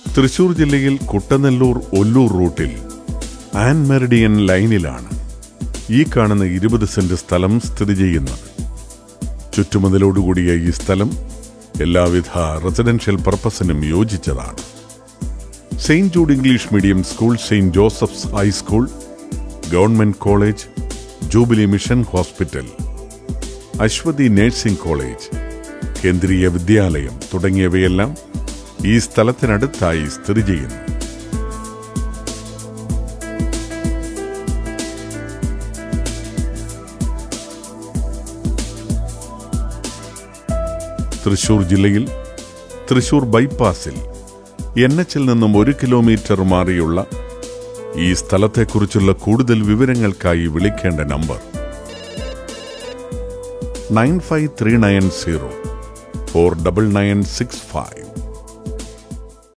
തൃശൂർ ജില്ലയിൽ കുട്ടനെല്ലൂർ ഒല്ലൂർ റൂട്ടിൽ an Meridian ലൈനിലാണ് ഈ കാണുന്ന 20 സെന്റ് സ്ഥലം സ്ഥിതി ചെയ്യുന്നത്. ചുറ്റുമതിലോടുകൂടിയ ഈ സ്ഥലം എല്ലാവിധ റെസിഡൻഷ്യൽ പർപ്പസിനും യോജിച്ചതാണ്. Saint Jude English medium school, Saint Joseph's high school, government college, Jubilee Mission hospital, Aswathy nursing college, Kendriya Vidyalaya തുടങ്ങിയവയെല്ലാം ഈ സ്ഥലത്തിനടുത്തായി സ്ഥിതി ചെയ്യുന്നു. തൃശൂർ ജില്ലയിൽ തൃശൂർ ബൈപ്പാസിൽ NH-ൽ നിന്നും 1 കിലോമീറ്റർ മാറിയുള്ള ഈ സ്ഥലത്തെക്കുറിച്ചുള്ള കൂടുതൽ വിവരങ്ങൾക്കായി വിളിക്കേണ്ട നമ്പർ 9539049965.